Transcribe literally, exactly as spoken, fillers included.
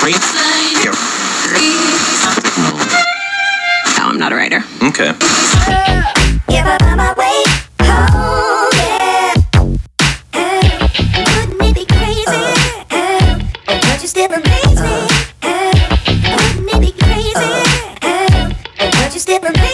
Three. Here. No, I'm not a writer. Okay. If I find my way home, yeah. Wouldn't it be crazy? But you still amaze me. Wouldn't it be crazy? But you still amaze me.